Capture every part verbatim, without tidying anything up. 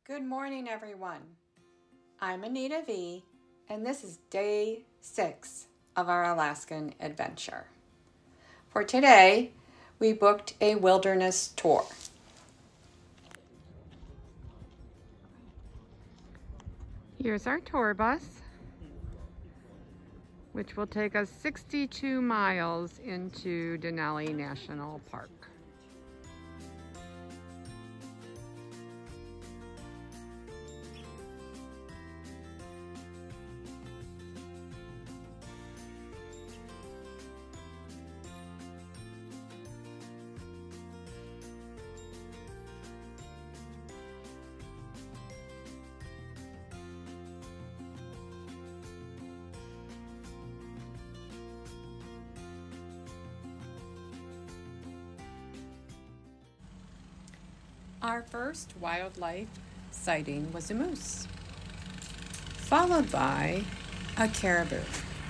Good morning, everyone. I'm Anita V, and this is day six of our Alaskan adventure. For today, we booked a wilderness tour. Here's our tour bus, which will take us sixty-two miles into Denali National Park. Our first wildlife sighting was a moose, followed by a caribou.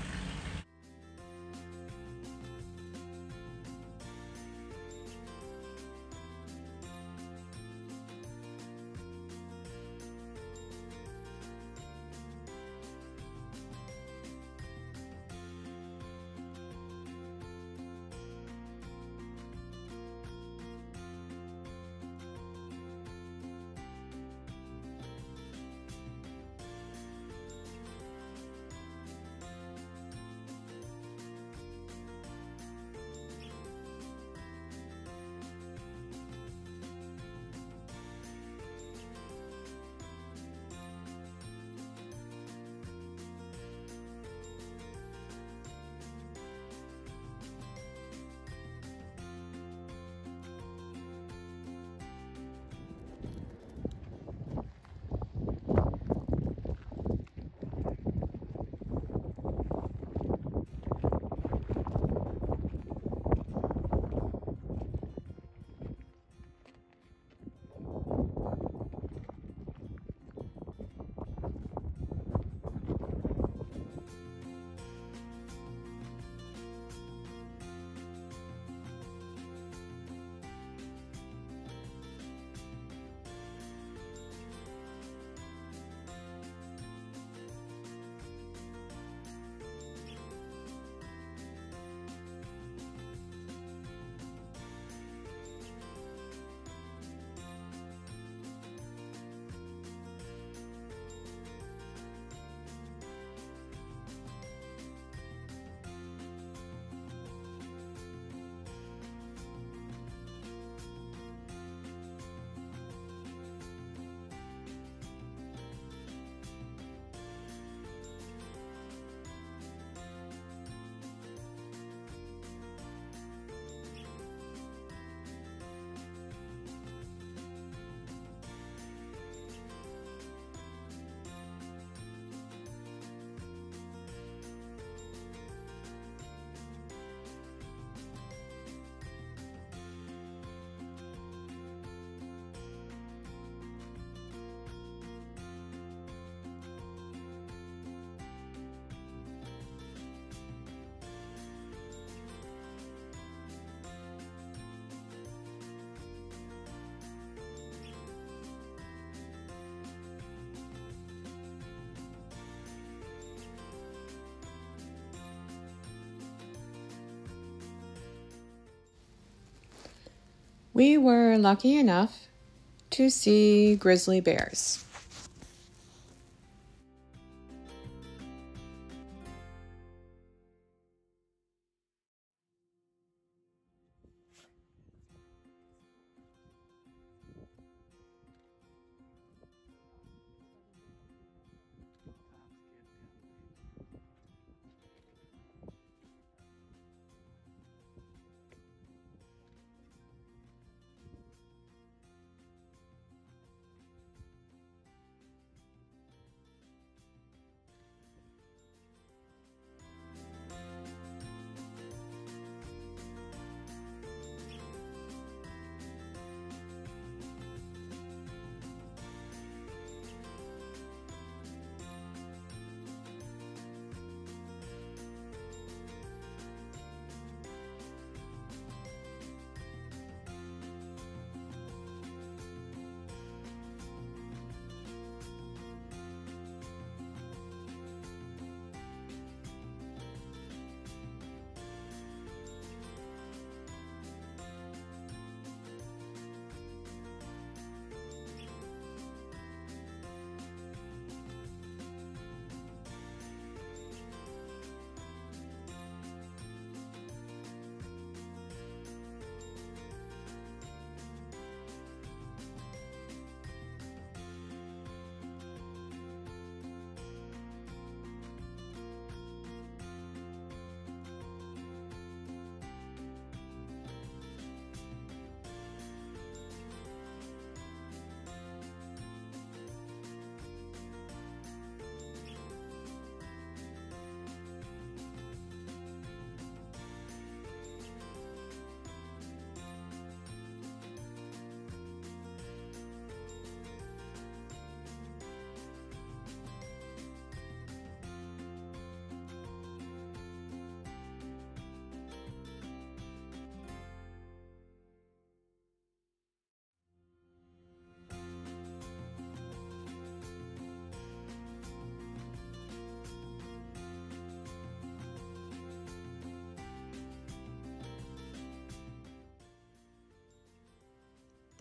We were lucky enough to see grizzly bears.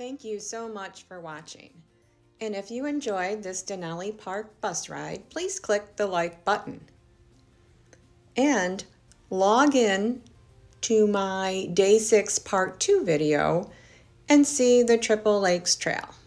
Thank you so much for watching. And if you enjoyed this Denali Park bus ride, please click the like button. And log in to my day six part two video and see the Triple Lakes Trail.